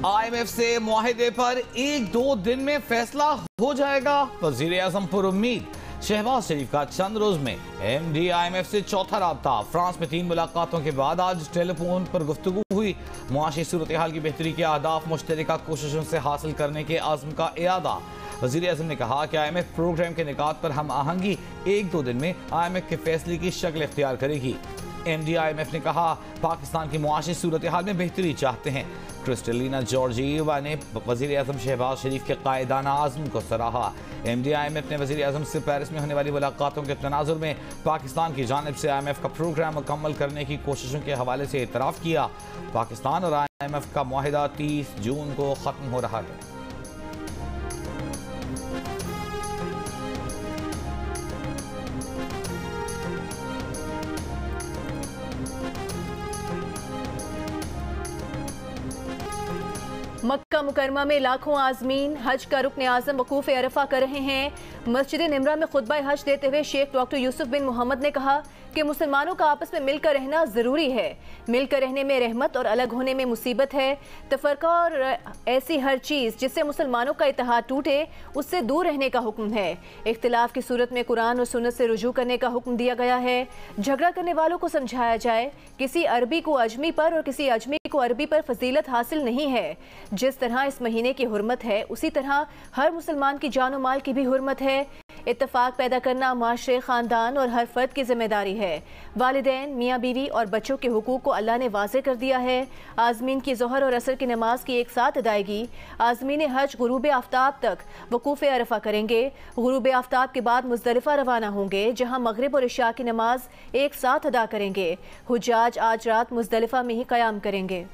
IMF से मुआहिदे पर 1-2 दिन में फैसला हो जाएगा, वजीर आजम पर उम्मीद। शहबाज शरीफ का चंद रोज में MD IMF से चौथा राब्ता। फ्रांस में 3 मुलाकातों के बाद आज टेलीफोन पर गुफ्तगू हुई। मुआशी सूरत हाल की बेहतरी के अहदाफ मुश्तरका कोशिशों से हासिल करने के आज़म का इरादा। वज़ीर आज़म ने कहा कि IMF प्रोग्राम के निकात पर हम आहंगी 1-2 दिन में IMF के फैसले की शक्ल इख्तियार करेगी। MD IMF ने कहा पाकिस्तान की मुआशी सूरत हाल में बेहतरी चाहते हैं। क्रिस्टलिना जॉर्जिएवा ने वज़ीर आज़म शहबाज शरीफ के कायदाना आज़म को सराहा। MD IMF ने वज़ीर आज़म से पेरिस में होने वाली मुलाकातों के तनाजुर में पाकिस्तान की जानिब से IMF का प्रोग्राम मुकम्मल करने की कोशिशों के हवाले से एतराफ़ किया। पाकिस्तान और IMF का मुआहिदा 30 जून को ख़त्म हो रहा है। मक्का मुकरमा में लाखों आज़मीन हज का रुकन आज़म वकूफ़ अरफा कर रहे हैं। मस्जिद निमरा में खुतबा हज देते हुए शेख डॉक्टर यूसुफ बिन मोहम्मद ने कहा कि मुसलमानों का आपस में मिलकर रहना ज़रूरी है। मिलकर रहने में रहमत और अलग होने में मुसीबत है। तफरका और ऐसी हर चीज़ जिससे मुसलमानों का इत्तेहाद टूटे उससे दूर रहने का हुक्म है। इख्तिलाफ की सूरत में कुरान और सुन्नत से रुजू करने का हुक्म दिया गया है। झगड़ा करने वालों को समझाया जाए किसी अरबी को अजमी पर और किसी अजमी को अरबी पर फजीलत हासिल नहीं है। जिस तरह इस महीने की हुर्मत है उसी तरह हर मुसलमान की जान और माल की भी हुर्मत है। इत्तेफाक पैदा करना माशरे, ख़ानदान और हर फर्द की जिम्मेदारी है। वालिदैन, मियाँ बीवी और बच्चों के हुकूक को अल्लाह ने वाज़े कर दिया है। आज़मीन की ज़ोहर और असर की नमाज की एक साथ अदायगी। आज़मीन हज गुरूब आफ्ताब तक वकूफ़ अरफा करेंगे। गुरूब आफ्ताब के बाद मुज़दलिफ़ा रवाना होंगे जहाँ मगरिब और इशा की नमाज एक साथ अदा करेंगे। हुज्जाज आज रात मुज़दलिफ़ा में ही क़याम करेंगे।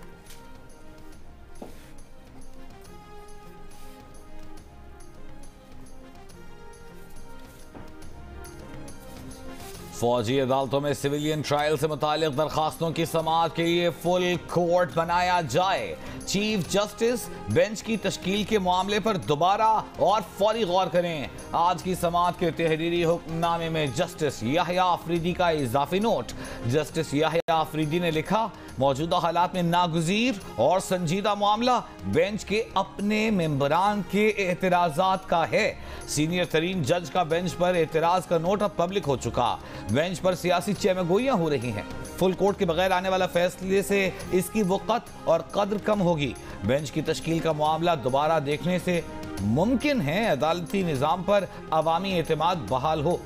फौजी अदालतों में सिविलियन ट्रायल से मुतालिक दरखास्तों की समाअत के लिए फुल कोर्ट बनाया जाए। चीफ जस्टिस बेंच की तश्कील के मामले पर दोबारा और फौरी गौर करें। आज की समाअत के तहरीरी हुक्मनामे में जस्टिस याह्या अफरीदी का इजाफी नोट। जस्टिस याह्या अफरीदी ने लिखा मौजूदा हालात में नागुज़ीर और संजीदा मामला बेंच के अपने मेंबरान के एतराज़ात का है। सीनियर तरीन जज का बेंच पर एतराज़ का नोट अब पब्लिक हो चुका। बेंच पर सियासी चहमगोइयां हो रही हैं। फुल कोर्ट के बगैर आने वाला फैसले से इसकी वक़्त और कद्र कम होगी। बेंच की तश्कील का मामला दोबारा देखने से मुमकिन है अदालती निज़ाम पर अवामी एतमाद बहाल हो।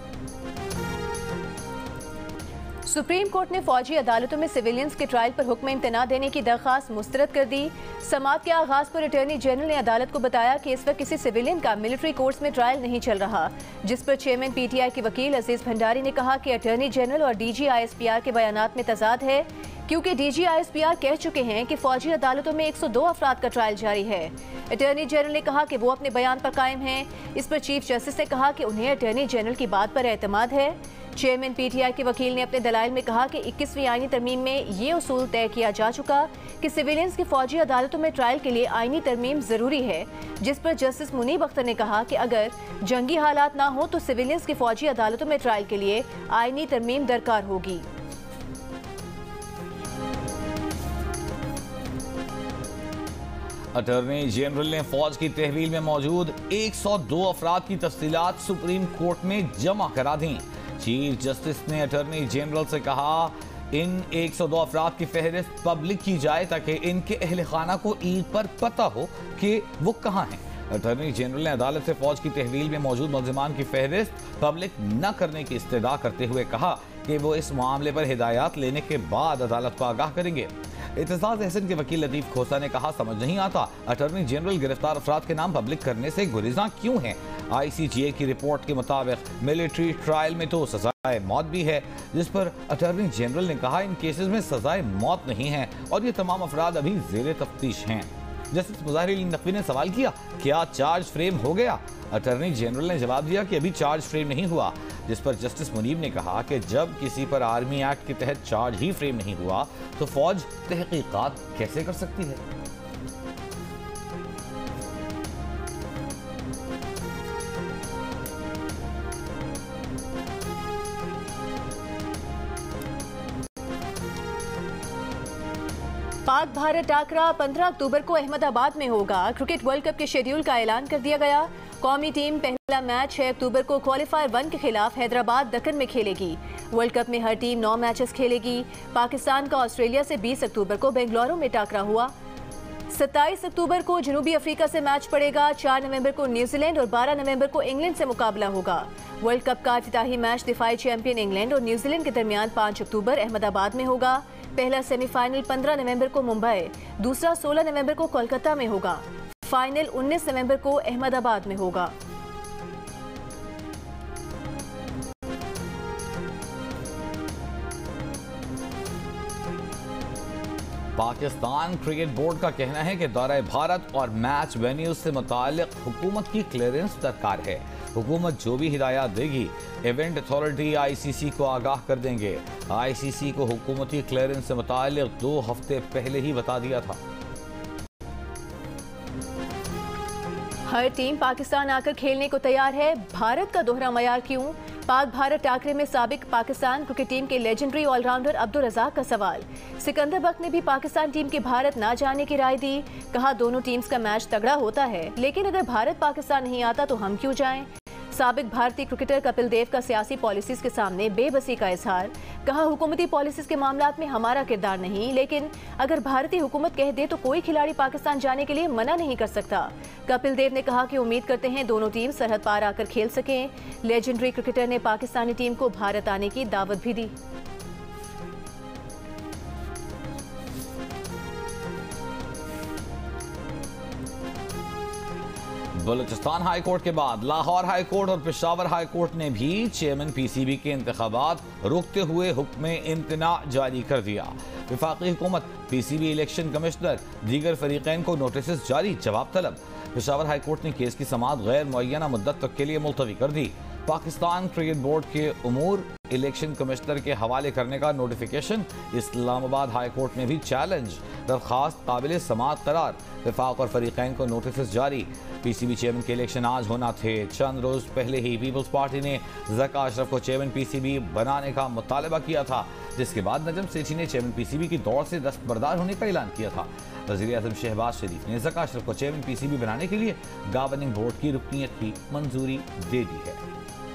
सुप्रीम कोर्ट ने फौजी अदालतों में सिविलियंस के ट्रायल पर हुक्म इम्तना देने की दरख्वास्त मुस्तरद कर दी। समाअत के आगाज पर अटॉर्नी जनरल ने अदालत को बताया कि इस वक्त किसी सिविलियन का मिलिट्री कोर्ट्स में ट्रायल नहीं चल रहा, जिस पर चेयरमैन PTI के वकील अजीज भंडारी ने कहा कि अटॉर्नी जनरल और DG ISPR के बयानात में तजाद है, क्योंकि DG ISPR कह चुके हैं कि फौजी अदालतों में 102 अफराद का ट्रायल जारी है। अटॉर्नी जनरल ने कहा कि वो अपने बयान पर कायम हैं। इस पर चीफ जस्टिस ने कहा कि उन्हें अटॉर्नी जनरल की बात पर एतमाद है। चेयरमैन PTI के वकील ने अपने दलाइल में कहा कि 21वीं आईनी तरमीम में ये उसूल तय किया जा चुका कि सिविलियंस की फौजी अदालतों में ट्रायल के लिए आईनी तरमीम ज़रूरी है, जिस पर जस्टिस मुनीब अख्तर ने कहा कि अगर जंगी हालात ना हो तो सिविलियंस की फौजी अदालतों में ट्रायल के लिए आईनी तरमीम दरकार होगी। अटॉर्नी जनरल ने फौज की तहवील में मौजूद 102 अफराद की तफसीलात सुप्रीम कोर्ट में जमा करा दी। चीफ जस्टिस ने अटॉर्नी जनरल से कहा इन 102 अफराद की फहरिस्त पब्लिक की जाए ताकि इनके अहल खाना को ईद पर पता हो कि वो कहाँ हैं। अटॉर्नी जनरल ने अदालत से फौज की तहवील में मौजूद मुल्ज़िमान की फहरिस्त पब्लिक न करने की इस्तदा करते हुए कहा कि वो इस मामले पर हिदायत लेने के बाद अदालत को आगाह करेंगे। एतजाज अहसन के वकील लतीफ़ खोसा ने कहा समझ नहीं आता अटॉर्नी जनरल गिरफ्तार अफराद के नाम पब्लिक करने से गुरेज़ां क्यों हैं। ICGA की रिपोर्ट के मुताबिक मिलिट्री ट्रायल में तो सजाए मौत भी है, जिस पर अटॉर्नी जनरल ने कहा इन केसेस में सजाए मौत नहीं है और ये तमाम अफराद अभी ज़ेरे तफ्तीश हैं। जस्टिस मुज़ाहिर अली नकवी ने सवाल किया क्या चार्ज फ्रेम हो गया। अटॉर्नी जनरल ने जवाब दिया कि अभी चार्ज फ्रेम नहीं हुआ, जिस पर जस्टिस मुनीब ने कहा कि जब किसी पर आर्मी एक्ट के तहत चार्ज ही फ्रेम नहीं हुआ तो फौज तहकीकात कैसे कर सकती है। पाक भारत टाकरा 15 अक्टूबर को अहमदाबाद में होगा। क्रिकेट वर्ल्ड कप के शेड्यूल का ऐलान कर दिया गया। कौमी टीम पहला मैच 6 अक्टूबर को क्वालिफायर 1 के खिलाफ हैदराबाद दक्कन में खेलेगी। वर्ल्ड कप में हर टीम 9 मैचेस खेलेगी। पाकिस्तान का ऑस्ट्रेलिया से 20 अक्टूबर को बेंगलुरु में टाकरा हुआ। 27 अक्टूबर को जनूबी अफ्रीका से मैच पड़ेगा। 4 नवंबर को न्यूजीलैंड और 12 नवंबर को इंग्लैंड से मुकाबला होगा। वर्ल्ड कप का इफ्तिताही मैच दिफाई चैंपियन इंग्लैंड और न्यूजीलैंड के दरमियान 5 अक्टूबर अहमदाबाद में होगा। पहला सेमीफाइनल 15 नवंबर को मुंबई, दूसरा 16 नवंबर को कोलकाता में होगा। फाइनल 19 नवंबर को अहमदाबाद में होगा। पाकिस्तान क्रिकेट बोर्ड का कहना है कि दौरा भारत और मैच वेन्यू से मुताल्लिक हुकूमत की क्लियरेंस दरकार है। हुकूमत जो भी हिदायत देगी इवेंट अथॉरिटी आईसीसी को आगाह कर देंगे। आईसीसी को हुकूमती क्लियरेंस से मुताल्लिक 2 हफ्ते पहले ही बता दिया था। हर टीम पाकिस्तान आकर खेलने को तैयार है। भारत का दोहरा मयार क्यों? पाक भारत टाकरे में साबिक पाकिस्तान क्रिकेट टीम के लेजेंडरी ऑलराउंडर अब्दुल रज़ाक का सवाल। सिकंदर बख्त ने भी पाकिस्तान टीम के भारत ना जाने की राय दी। कहा दोनों टीम्स का मैच तगड़ा होता है, लेकिन अगर भारत पाकिस्तान नहीं आता तो हम क्यों जाएं? साबिक भारतीय क्रिकेटर कपिल देव का सियासी पॉलिसीज के सामने बेबसी का इजहार। कहा हुकूमती पॉलिसीज के मामलात में हमारा किरदार नहीं, लेकिन अगर भारतीय हुकूमत कह दे तो कोई खिलाड़ी पाकिस्तान जाने के लिए मना नहीं कर सकता। कपिल देव ने कहा कि उम्मीद करते हैं दोनों टीम सरहद पार आकर खेल सकें। लेजेंडरी क्रिकेटर ने पाकिस्तानी टीम को भारत आने की दावत भी दी। बलूचिस्तान हाई कोर्ट के बाद लाहौर हाई कोर्ट और पेशावर हाई कोर्ट ने भी चेयरमैन पीसीबी के इंतखाबात रोकते हुए हुक्म इम्तना जारी कर दिया। वफाकी हुकूमत, पीसीबी इलेक्शन कमिश्नर, दीगर फरीकैन को नोटिस जारी, जवाब तलब। पेशावर हाई कोर्ट ने केस की समाअत गैर मुअय्यना मुद्दत तक के लिए मुलतवी कर दी। पाकिस्तान क्रिकेट बोर्ड के उमूर इलेक्शन कमिश्नर के हवाले करने का नोटिफिकेशन। इस्लामाबाद हाई कोर्ट में भी चैलेंज, दरखास्त काबिल समाअत करार। वफाक और फरीकैन को नोटिस जारी। पीसीबी चेयरमैन के इलेक्शन आज होना थे। चंद रोज पहले ही पीपल्स पार्टी ने ज़का अशरफ को चेयरमैन पीसीबी बनाने का मुतालबा किया था, जिसके बाद नजम सेठी ने चेयरमैन पीसीबी की दौड़ से दस्तबरदार होने का ऐलान किया था। वज़ीर आज़म शहबाज शरीफ ने ज़का अशरफ को चेयरमैन पीसीबी बनाने के लिए गवर्निंग बोर्ड की रुकनीत की मंजूरी दे दी है।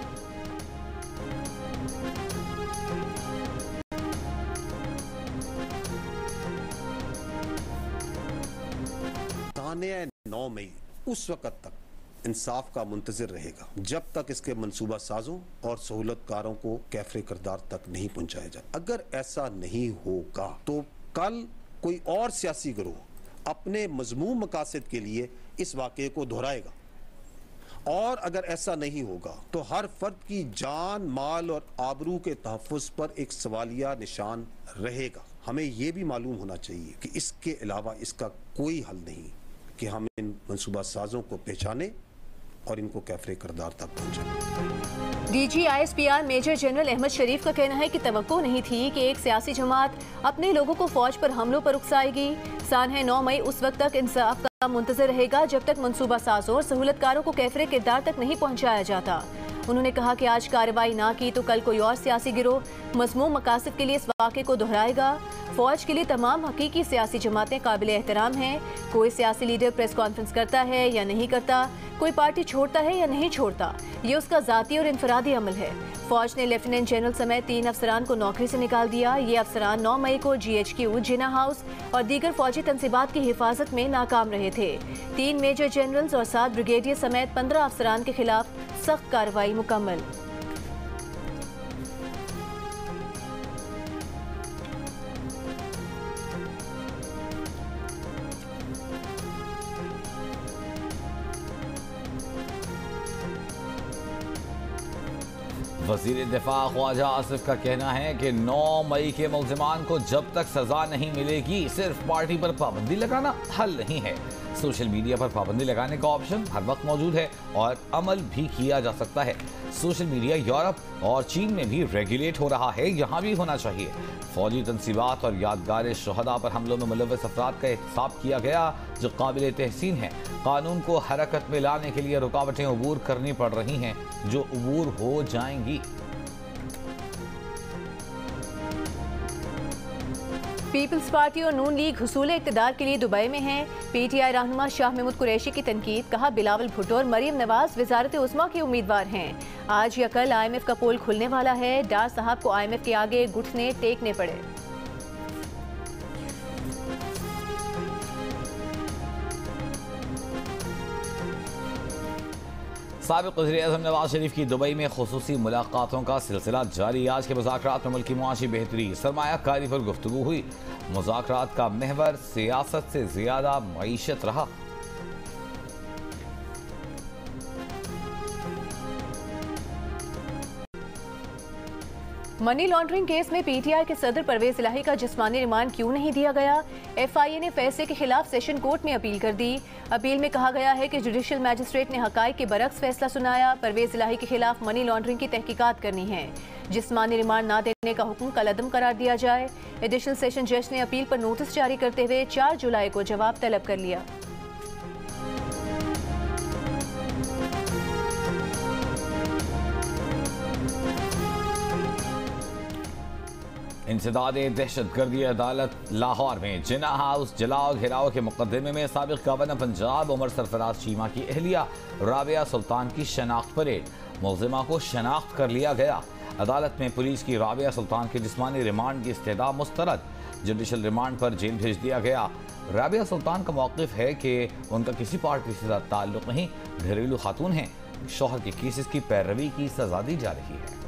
ताने 9 मई उस वक़्त तक इंसाफ का मुंतज़िर रहेगा जब तक इसके मंसूबा साजों और सहूलतकारों को कैफरे किरदार तक नहीं पहुंचाया जाए। अगर ऐसा नहीं होगा तो कल कोई और सियासी गिरोह अपने मज़मूम मकासद के लिए इस वाक़े को दोहराएगा, और अगर ऐसा नहीं होगा तो हर फर्द की जान, माल और आबरू के तहफ़्फ़ुज़ पर एक सवालिया निशान रहेगा। हमें यह भी मालूम होना चाहिए कि इसके अलावा इसका कोई हल नहीं कि हम इन मंसूबा साजों को पहचाने और इनको कैफरे किरदार तक पहुंचाएं। DG ISPR major general Ahmed Sharif का कहना है कि तवक्को नहीं थी कि एक सियासी जमात अपने लोगों को फौज पर हमलों पर उकसाएगी। सानह 9 मई उस वक्त तक इंसाफ का मुंतज़िर रहेगा जब तक मंसूबा साजों और सहूलतकारों को कैफरे किरदार तक नहीं पहुंचाया जाता। उन्होंने कहा कि आज कार्रवाई ना की तो कल कोई और सियासी गिरोह मज़मूम मकासद के लिए इस वाक़े को दोहराएगा। फौज के लिए तमाम हकीकी सियासी जमातें काबिल एहतराम हैं। कोई सियासी लीडर प्रेस कॉन्फ्रेंस करता है या नहीं करता, कोई पार्टी छोड़ता है या नहीं छोड़ता, ये उसका ज़ाती और इनफरादी अमल है। फौज ने लेफ्टिनेंट जनरल समेत 3 अफसरान को नौकरी से निकाल दिया। ये अफसरान 9 मई को GHQ, जिना हाउस और दीगर फौजी तंसीबात की हिफाजत में नाकाम रहे थे। 3 मेजर जनरल्स और 7 ब्रिगेडियर समेत 15 अफसरान के खिलाफ सख्त कार्रवाई मुकम्मल। वज़ीर दिफा ख्वाजा आसिफ का कहना है कि 9 मई के मुल्ज़िमान को जब तक सजा नहीं मिलेगी सिर्फ पार्टी पर पाबंदी लगाना हल नहीं है। सोशल मीडिया पर पाबंदी लगाने का ऑप्शन हर वक्त मौजूद है और अमल भी किया जा सकता है। सोशल मीडिया यूरोप और चीन में भी रेगुलेट हो रहा है, यहाँ भी होना चाहिए। फौजी तंसीबात और यादगार शहदा पर हमलों में मुलव्वस अफराद का एहतसाब किया गया जो काबिल तहसीन है। कानून को हरकत में लाने के लिए रुकावटें अबूर करनी पड़ रही हैं जो अबूर हो जाएंगी। पीपल्स पार्टी और नून लीग हुसूल इक़्तिदार के लिए दुबई में हैं। PTI रहनुमा शाह महमूद कुरैशी की तनकीद, कहा बिलावल भुट्टो और मरियम नवाज वजारत उस्मा के उम्मीदवार हैं। आज या कल IMF का पोल खुलने वाला है। डार साहब को IMF के आगे घुटने टेकने पड़े। साबिक़ वज़ीर-ए-आज़म नवाज शरीफ की दुबई में खुसूसी मुलाकातों का सिलसिला जारी। आज के मुज़ाकरात में मुल्की मुआशी बेहतरी, सरमायाकारी पर गुफ्तगू हुई। मुज़ाकरात का महवर सियासत से ज़्यादा मईशत रहा। मनी लॉन्ड्रिंग केस में PTI के सदर परवेज इलाही का जिस्मानी रिमांड क्यों नहीं दिया गया? FIA ने फैसले के खिलाफ सेशन कोर्ट में अपील कर दी। अपील में कहा गया है कि जुडिशल मैजिस्ट्रेट ने हकाइक के बरक्स फैसला सुनाया। परवेज इलाही के खिलाफ मनी लॉन्ड्रिंग की तहकीकात करनी है। जिस्मानी रिमांड न देने का हुक्म कलअदम करार दिया जाए। एडिशनल सेशन जज ने अपील पर नोटिस जारी करते हुए 4 जुलाई को जवाब तलब कर लिया। इंसदादे दहशतगर्दी अदालत लाहौर में जिना हाउस जलाओ घिराव के मुकदमे में साबिक़ गवर्नर पंजाब उमर सरफराज चीमा की अहलिया राबिया सुल्तान की शनाख्त परेड, मुल्जिमा को शनाख्त कर लिया गया। अदालत में पुलिस की राबिया सुल्तान के जिस्मानी रिमांड की इस्तदा मुस्तरद, जुडिशल रिमांड पर जेल भेज दिया गया। राबिया सुल्तान का मौक़िफ़ है कि उनका किसी पार्टी से ताल्लुक़ नहीं, घरेलू खातून हैं। शौहर के केसेस की पैरवी की सजा दी जा रही है।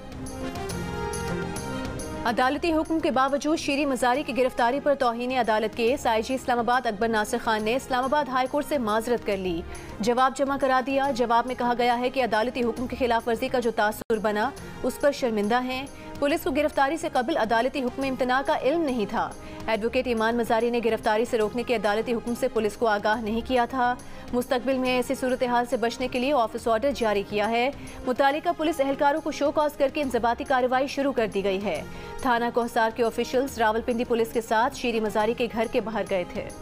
अदालती हुक्म के बावजूद शीरी मजारी की गिरफ्तारी पर तौहीन अदालत केस। IG इस्लामाबाद अकबर नासिर खान ने इस्लामाबाद हाई कोर्ट से माजरत कर ली, जवाब जमा करा दिया। जवाब में कहा गया है कि अदालती हुक्म की खिलाफ वर्जी का जो तासुर बना उस पर शर्मिंदा हैं। पुलिस को गिरफ्तारी से कबल अदालती हुक्म इम्तना का इल्म नहीं था। एडवोकेट ईमान मजारी ने गिरफ्तारी से रोकने के अदालती हुक्म से पुलिस को आगाह नहीं किया था। मुस्तकबिल में ऐसी सूरत हाल से बचने के लिए ऑफिस ऑर्डर जारी किया है। मुतालिका पुलिस एहलकारों को शो कॉज करके इंजबाती कार्रवाई शुरू कर दी गई है। थाना कोहसार के ऑफिशियल्स रावलपिंडी पुलिस के साथ शीरी मजारी के घर के बाहर गए थे।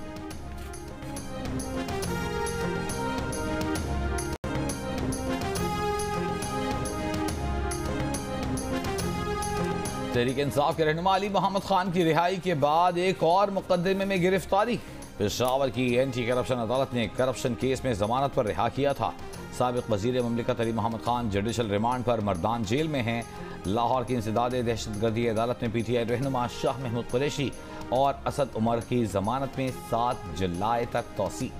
तहरीक इंसाफ के रहनुमा अली मोहम्मद खान की रिहाई के बाद एक और मुकदमे में गिरफ्तारी। पेशावर की एंटी करप्शन अदालत ने करप्शन केस में जमानत पर रिहा किया था। साबिक़ वज़ीर ममलिकत अली मोहम्मद खान जुडिशल रिमांड पर मर्दान जेल में हैं। लाहौर की इंसदादे दहशतगर्दी अदालत ने PTI रहनुमा शाह महमूद कुरैशी और असद उमर की जमानत में 7 जुलाई तक तौसी।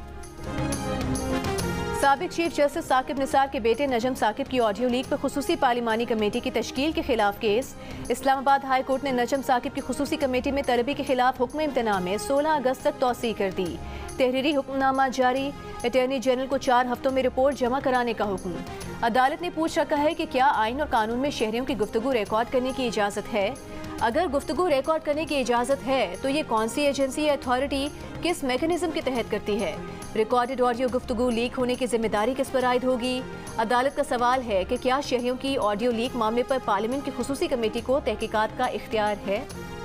साबिक़ चीफ जस्टिस साकिब निसार के बेटे नजम साकिब की ऑडियो लीक पर खुसूसी पार्लिमानी कमेटी की तश्कील के खिलाफ केस। इस्लामाबाद हाई कोर्ट ने नजम साकिब की खुसूसी कमेटी में तलबी के खिलाफ हुक्म इम्तना में 16 अगस्त तक तौसी कर दी। तहरीरी हुक्मनामा जारी। अटॉर्नी जनरल को 4 हफ्तों में रिपोर्ट जमा कराने का हुक्म। अदालत ने पूछ रखा है कि क्या आइन और कानून में शहरियों की गुफ्तगू रिकॉर्ड करने की इजाज़त है। अगर गुफ्तगू रिकॉर्ड करने की इजाज़त है तो ये कौन सी एजेंसी या अथॉरिटी किस मैकेनिज्म के तहत करती है? रिकॉर्डेड ऑडियो गुफ्तगू लीक होने की जिम्मेदारी किस पर आयद होगी? अदालत का सवाल है कि क्या शहरियों की ऑडियो लीक मामले पर पार्लियामेंट की खुसूसी कमेटी को तहकीकात का इख्तियार है?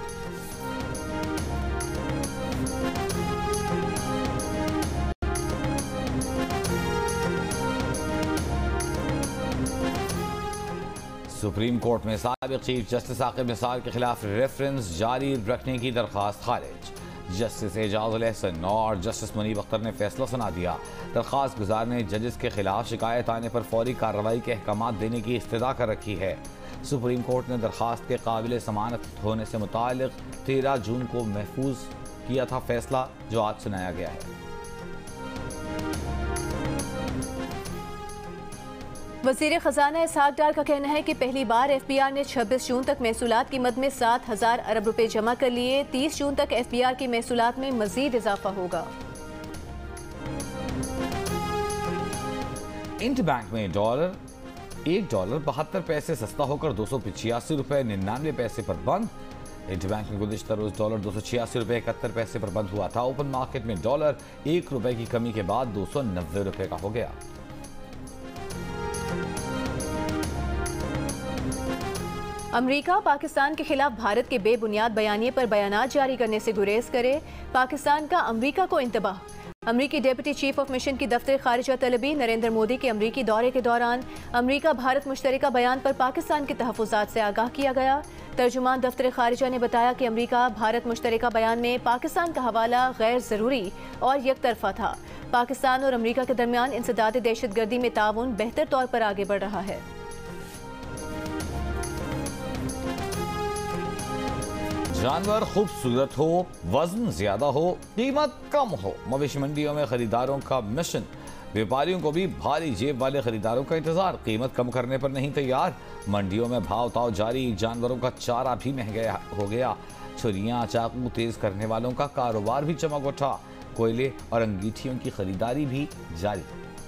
सुप्रीम कोर्ट में साबिक़ चीफ जस्टिस साकिब निसार के खिलाफ रेफरेंस जारी रखने की दरख्वास्त खारिज। जस्टिस एजाज उल एहसन और जस्टिस मुनीब अख्तर ने फैसला सुना दिया। दरख्वास्त गुजार ने जजेस के खिलाफ शिकायत आने पर फौरी कार्रवाई के अहकाम देने की इस्तदा कर रखी है। सुप्रीम कोर्ट ने दरख्वास्त के काबिल ज़मानत होने से मुताल्लिक़ 13 जून को महफूज किया था फैसला, जो आज सुनाया गया है। वज़ीर ख़जाना इसहाक डार का कहना है कि पहली बार FBR ने 26 जून तक महसूलात की मद में 7,000 अरब रुपए जमा कर लिए। 30 जून तक FBR की महसूलात में मजीद इजाफा होगा। इंट बैंक में $1 72 पैसे सस्ता होकर 285 रुपए 99 पैसे पर बंद। इंट बैंक में गुज़िश्ता रोज $286 रुपए 71 पैसे पर बंद हुआ था। ओपन मार्केट में डॉलर $1 की कमी के बाद 290 रुपए का हो गया। अमरीका पाकिस्तान के खिलाफ भारत के बेबुनियाद बयानिए पर बयानात जारी करने से गुरेज करे। पाकिस्तान का अमरीका को इंतबाह। अमरीकी डेप्यूटी चीफ ऑफ मिशन की दफ्तर खारिजा तलबी नरेंद्र मोदी के अमरीकी दौरे के दौरान अमरीका भारत मुश्तरका बयान पर पाकिस्तान के तहफ़्फ़ुज़ात से आगाह किया गया। तर्जुमान दफ्तर खारिजा ने बताया कि अमरीका भारत मुश्तरका बयान में पाकिस्तान का हवाला गैर ज़रूरी और यकतरफा था। पाकिस्तान और अमरीका के दरमियान इंसदाद दहशतगर्दी में ताउन बेहतर तौर पर आगे बढ़ रहा है। जानवर खूबसूरत हो, वजन ज्यादा हो, कीमत कम हो, मवेशी मंडियों में खरीदारों का मिशन। व्यापारियों को भी भारी जेब वाले खरीदारों का इंतजार, कीमत कम करने पर नहीं तैयार। मंडियों में भाव ताव जारी, जानवरों का चारा भी महंगा हो गया। छुरियां चाकू तेज करने वालों का कारोबार भी चमक उठा। कोयले और अंगीठियों की खरीदारी भी जारी।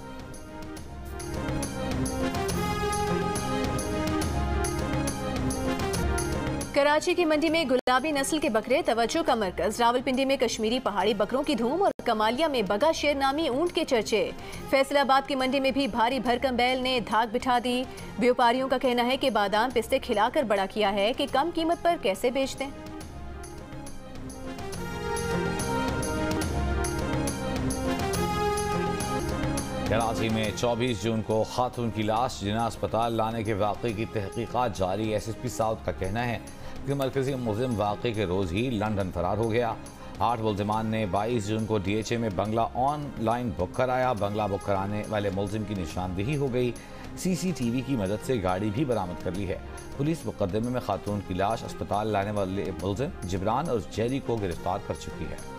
कराची की मंडी में गुलाबी नस्ल के बकरे तवज्जो का मरकज। रावलपिंडी में कश्मीरी पहाड़ी बकरों की धूम और कमालिया में बगा शेर नामी ऊंट के चर्चे। फैसलाबाद की मंडी में भी भारी भरकम बैल ने धाक बिठा दी। व्यापारियों का कहना है कि बादाम पिस्ते खिलाकर बड़ा किया है कि कम कीमत पर कैसे बेच दें। कराची में 24 जून को खातून की लाश जिना अस्पताल लाने के वाक़े की तहकीकात जारी। SSP साउथ का कहना है कि मरकजी मुलजिम वाक़े के रोज़ ही लंदन फरार हो गया। 8 मुलजिमान ने 22 जून को DHA में बंगला ऑनलाइन बुक कराया। बंगला बुक कराने वाले मुलजिम की निशानदेही हो गई। CCTV की मदद से गाड़ी भी बरामद कर ली है। पुलिस मुकदमे में खातून की लाश अस्पताल लाने वाले मुलजिम जिब्रान और जेरी को गिरफ्तार कर चुकी है।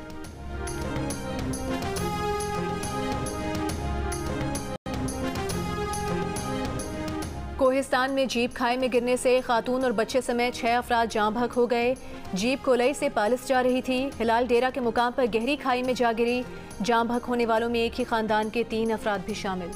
कोहिस्तान में जीप खाई में गिरने से खातून और बच्चे समेत 6 अफराद जाँ बहक हो गए। जीप कोलई से पालिस जा रही थी। हिलाल डेरा के मुकाम पर गहरी खाई में जा गिरी। जाँ बहक होने वालों में एक ही खानदान के 3 अफराद भी शामिल।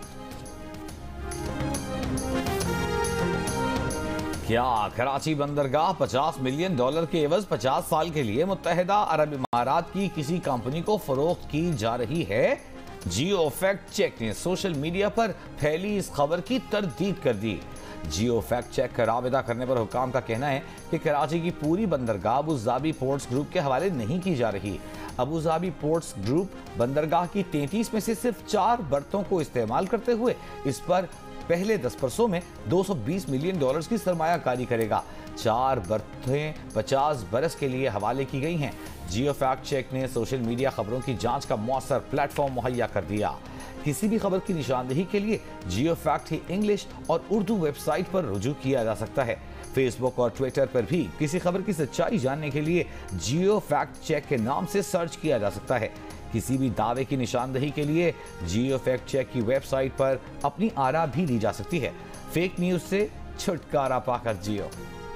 क्या कराची बंदरगाह $50 मिलियन के एवज 50 साल के लिए मुत्तहिदा अरब इमारात की किसी कंपनी को फरोख्त की जा रही है? जियो फैक्ट चेक ने सोशल मीडिया पर फैली इस खबर की तरदीद कर दी। जियो फैक्ट चेक का राबिता करने पर हुकाम का कहना है कि कराची की पूरी बंदरगाह अबूज़ाबी पोर्ट्स ग्रुप के हवाले नहीं की जा रही। अबूज़ाबी पोर्ट्स ग्रुप बंदरगाह की 33 में से सिर्फ 4 बर्तों को इस्तेमाल करते हुए इस पर पहले 10 बरसों में $220 मिलियन की सरमायाकारी करेगा। 4 बर्तें 50 बरस के लिए हवाले की गई हैं। जियो फैक्ट चेक ने सोशल मीडिया खबरों की जांच का मौसर प्लेटफॉर्म मुहैया कर दिया। किसी भी खबर की निशानदेही के लिए जियो फैक्ट ही इंग्लिश और उर्दू वेबसाइट पर रुजू किया जा सकता है। फेसबुक और ट्विटर पर भी किसी खबर की सच्चाई जानने के लिए जियो फैक्ट चेक के नाम से सर्च किया जा सकता है। किसी भी दावे की निशानदेही के लिए जियो फैक्ट चेक की वेबसाइट पर अपनी आरा भी ली जा सकती है। फेक न्यूज से छुटकारा पाकर जियो।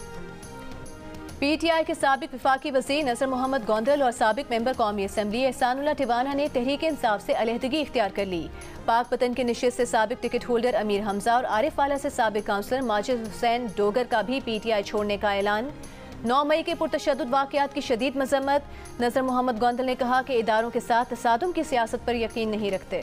PTI के साबिक वफाकी वज़ीर नज़र मोहम्मद गोंदल और साबिक मेंबर कौमी असम्बली एहसानुल्लाह टिवाना ने तहरीक इंसाफ से अलहदगी इख्तियार कर ली। पाक पतन के निशित से साबिक टिकट होल्डर अमीर हमजा और आरिफ वाला से साबिक काउंसलर माजिद हुसैन डोगर का भी PTI छोड़ने का ऐलान। 9 मई के पुरतशद्दुद वाक़यात की शदीद मजम्मत। नज़र मोहम्मद गोंदल ने कहा कि इदारों के साथ तसादुम की सियासत पर यकीन नहीं रखते।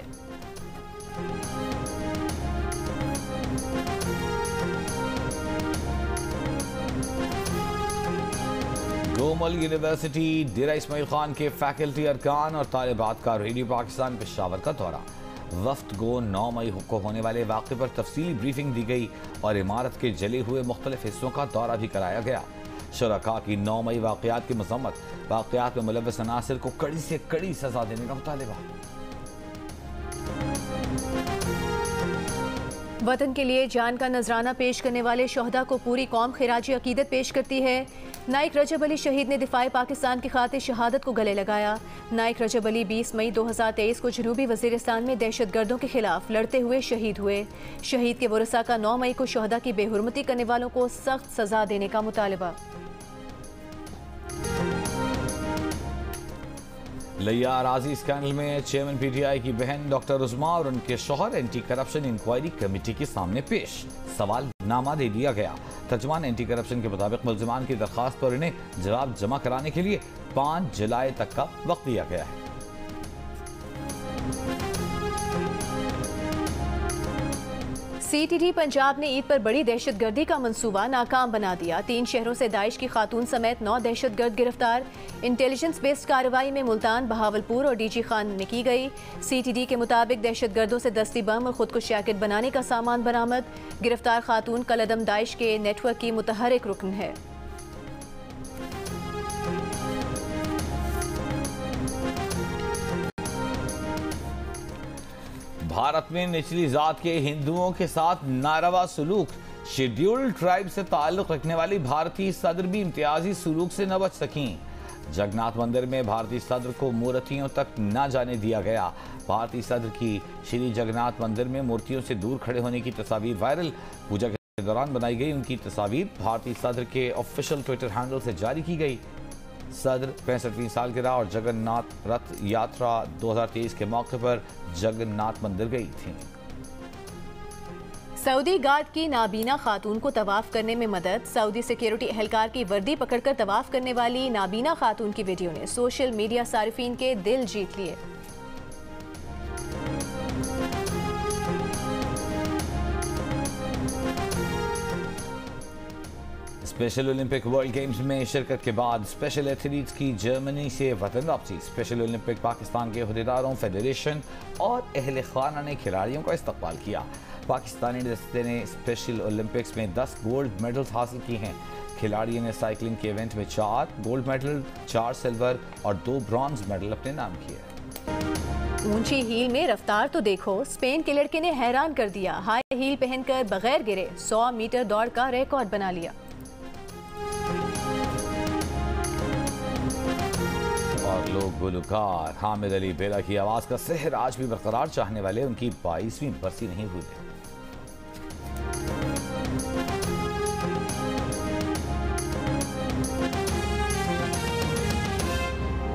गोमल यूनिवर्सिटी डेरा इस्माइल खान के फैकल्टी अरकान और तालिबात का रेडियो पाकिस्तान पेशावर का दौरा। वफ्द को 9 मई को होने वाले वाक़े पर तफसीली ब्रीफिंग दी गई और इमारत के जले हुए मुख्तलिफ हिस्सों का दौरा भी कराया गया। शुरका की 9 मई वाक़यात की मजम्मत, वाक़यात में मुलव्वस अनासिर को कड़ी से कड़ी सजा देने का मुतालिबा। वतन के लिए जान का नजराना पेश करने वाले शोहदा को पूरी कौम खिराजी अकीदत पेश करती है। नाइक रजब अली शहीद ने दिफाए पाकिस्तान की खातिर शहादत को गले लगाया। नाइक रजब अली 20 मई 2023 को जनूबी वजीरिस्तान में दहशतगर्दों के खिलाफ लड़ते हुए शहीद हुए। शहीद के वरसा का 9 मई को शोहदा की बेहुरमती करने वालों को सख्त सजा देने का मुतालिबा। लिया अराजी स्कैंडल में चेयरमैन PTI की बहन डॉक्टर उस्मा और उनके शौहर एंटी करप्शन इंक्वायरी कमेटी के सामने पेश। सवालनामा दे दिया गया। तर्जुमान एंटी करप्शन के मुताबिक मुल्जिमान की दरखास्त पर इन्हें जवाब जमा कराने के लिए 5 जुलाई तक का वक्त दिया गया है। सीटीडी पंजाब ने ईद पर बड़ी दहशतगर्दी का मंसूबा नाकाम बना दिया। 3 शहरों से दाइश की खातून समेत 9 दहशतगर्द गिरफ्तार। इंटेलिजेंस बेस्ड कार्रवाई में मुल्तान, बहावलपुर और डीजी खान में की गई। सीटीडी के मुताबिक दहशतगर्दों से दस्ती बम और खुदकुश रैकेट बनाने का सामान बरामद। गिरफ्तार खातून कलअदम दाइश के नेटवर्क की मुतहरिक रुकन है। भारत में निचली जात के हिंदुओं के साथ नारवा सलूक। शेड्यूल्ड ट्राइब से ताल्लुक रखने वाली भारतीय सदर भी इम्तियाजी सलूक से न बच सकी। जगन्नाथ मंदिर में भारतीय सदर को मूर्तियों तक न जाने दिया गया। भारतीय सदर की श्री जगन्नाथ मंदिर में मूर्तियों से दूर खड़े होने की तस्वीर वायरल। पूजा के दौरान बनाई गई उनकी तस्वीर भारतीय सदर के ऑफिशियल ट्विटर हैंडल से जारी की गई। सदर 65वीं सालगिरह और जगन्नाथ रथ यात्रा 2023 के मौके पर जगन्नाथ मंदिर गई थी। सऊदी गार्ड की नाबीना खातून को तवाफ करने में मदद। सऊदी सिक्योरिटी एहलकार की वर्दी पकड़कर तवाफ करने वाली नाबीना खातून की वीडियो ने सोशल मीडिया सारिफीन के दिल जीत लिए। स्पेशल ओलंपिक वर्ल्ड गेम्स में शिरकत के बाद स्पेशल एथलीट्स की जर्मनी से वतन वापसी। स्पेशल ओलंपिक पाकिस्तान के अहदेदारों, फेडरेशन और अहले खाना ने खिलाड़ियों का इस्तकबाल किया। पाकिस्तानी दस्ते ने स्पेशल ओलंपिक्स में 10 गोल्ड मेडल्स हासिल किए हैं। खिलाड़ियों ने साइकिलिंग के इवेंट में 4 गोल्ड मेडल, 4 सिल्वर और 2 ब्रॉन्ज मेडल अपने नाम किए। ऊंची हील में रफ्तार तो देखो, स्पेन के लड़के ने हैरान कर दिया। हाई हील पहनकर बगैर गिरे 100 मीटर दौड़ का रिकॉर्ड बना लिया। और लोग गुलकार हामिद अली बेला की आवाज़ का सहर आज भी बरकरार चाहने वाले उनकी 22वीं बरसी नहीं भूले।